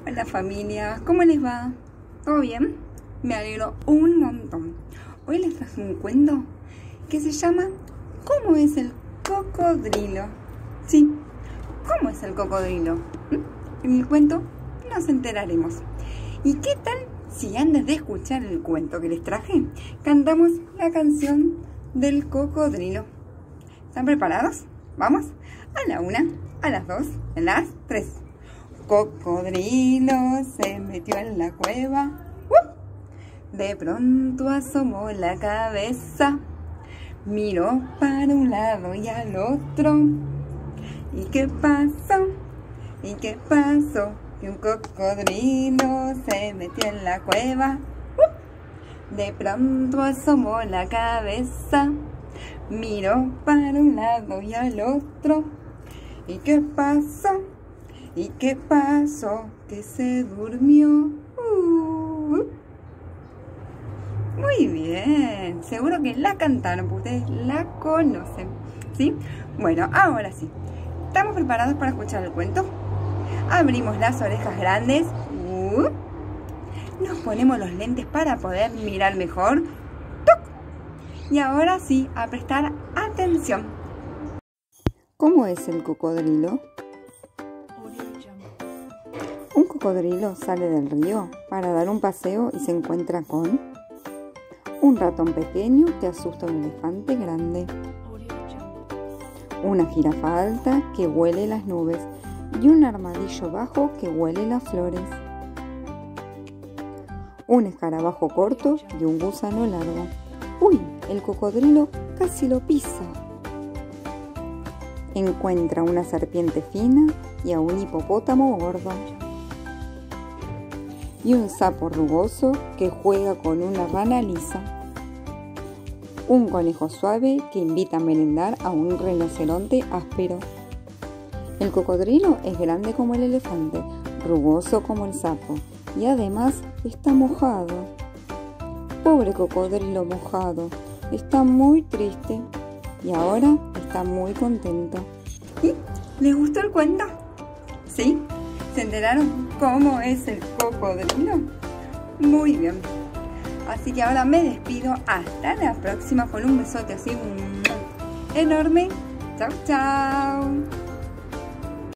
Hola familia, ¿cómo les va? ¿Todo bien? Me alegro un montón. Hoy les traje un cuento que se llama ¿Cómo es el cocodrilo? Sí, ¿cómo es el cocodrilo? En el cuento nos enteraremos. ¿Y qué tal si antes de escuchar el cuento que les traje, cantamos la canción del cocodrilo? ¿Están preparados? Vamos, a la 1, a las 2, a las 3. Cocodrilo se metió en la cueva. De pronto asomó la cabeza, miró para un lado y al otro. ¿Y qué pasó? ¿Y qué pasó? Que un cocodrilo se metió en la cueva. De pronto asomó la cabeza, miró para un lado y al otro. ¿Y qué pasó? ¿Y qué pasó? Que se durmió. Muy bien, seguro que la cantaron, porque ustedes la conocen, ¿sí? Bueno, ahora sí, ¿estamos preparados para escuchar el cuento? Abrimos las orejas grandes, nos ponemos los lentes para poder mirar mejor, y ahora sí, a prestar atención. ¿Cómo es el cocodrilo? Un cocodrilo sale del río para dar un paseo y se encuentra con un ratón pequeño que asusta a un elefante grande, una jirafa alta que huele las nubes y un armadillo bajo que huele las flores, un escarabajo corto y un gusano largo. ¡Uy! El cocodrilo casi lo pisa. Encuentra una serpiente fina y a un hipopótamo gordo, y un sapo rugoso que juega con una rana lisa, un conejo suave que invita a merendar a un rinoceronte áspero. El cocodrilo es grande como el elefante, rugoso como el sapo y además está mojado. Pobre cocodrilo mojado, está muy triste y ahora está muy contento. ¿Y les gustó el cuento? ¿Sí? ¿Se enteraron cómo es el cocodrilo? Muy bien. Así que ahora me despido. Hasta la próxima con un besote así enorme. Chau, chau.